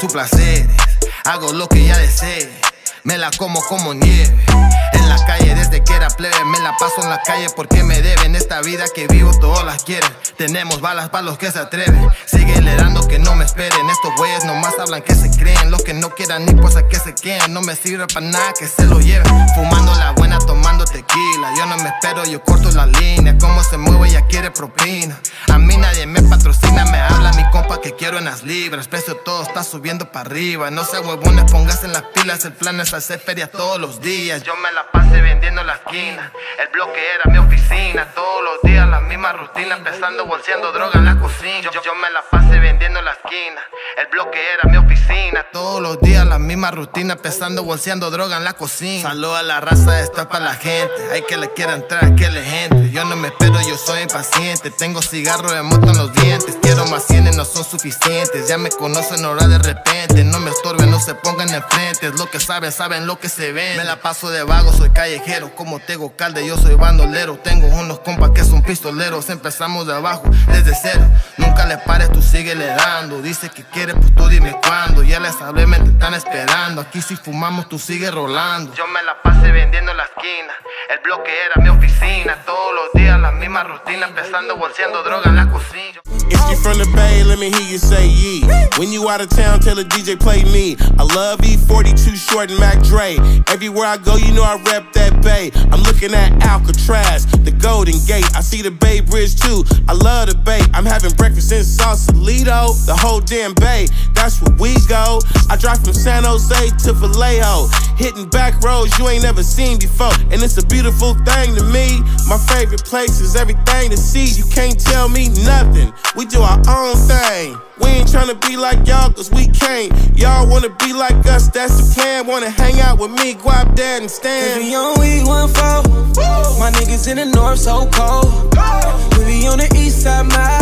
sus placeres. Hago lo que ella desee, me la como nieve. En la calle desde que era plebe, me la paso en la calle porque me deben. Esta vida que vivo todos las quieren. Tenemos balas para los que se atreven. Sigue heredando que no me esperen. Estos güeyes nomás hablan que se creen. Los que no quieran ni pues a que se queden. No me sirve para nada que se lo lleven. Fumando la buena, tomando tequila. Yo no me espero, yo corto la línea. Como se mueve, ella quiere propina. A mí nadie me patrocina, me habla mi compa que quiero en las libras. Precio todo está subiendo para arriba. No se huevones, póngase en las pilas. El plan es hacer feria todos los días. Yo me la pasé vendiendo la esquina. El bloque era mi oficina. Todos los días la misma rutina. Empezando bolseando droga en la cocina. Yo me la pasé vendiendo la esquina. El bloque era mi oficina. Todos los días la misma rutina. Empezando bolseando droga en la cocina. Saludo a la raza, esto es para la gente. Hay que le quiera entrar, que le entre. Yo no me espero, yo soy impaciente. Tengo cigarro de moto en los dientes. Quiero más cienes, no son suficientes. Ya me conocen ahora de repente. No me estorben, no se pongan enfrente. Es lo que saben, saben lo que se ven. Me la paso de vago, soy callejero. Como Tego Calde, yo soy bandolero. Tengo unos compas que son pistoleros. Empezamos de abajo, desde cero. Nunca le pares, tú síguele dando. Dice que quiere, pues tú dime cuándo. Ya les hablé, me te están esperando. Aquí si fumamos, tú sigues rolando. Yo me la pasé vendiendo la esquina. El bloque era mi oficina. Todos los días la misma rutina. Empezando bolseando droga en la cocina. If you from the Bay, let me hear you say yee. When you out of town, tell the DJ play me. I love E42 Short and Mac Dre. Everywhere I go, you know I rep that Bay. I'm looking at Alcatraz, the Golden Gate. I see the Bay Bridge too. I love the Bay. I'm having breakfast in Sausalito. The whole damn Bay, that's where we go. I drive from San Jose to Vallejo, hitting back roads you ain't never seen before. And it's a beautiful thing to me. My favorite place is everything to see. You can't tell me nothing. We do our own thing. We ain't tryna be like y'all, cause we can't. Y'all wanna be like us, that's the plan. Wanna hang out with me, Guap, Dad, and Stan. We on week 1-4. My niggas in the north so cold. We be on the east side, my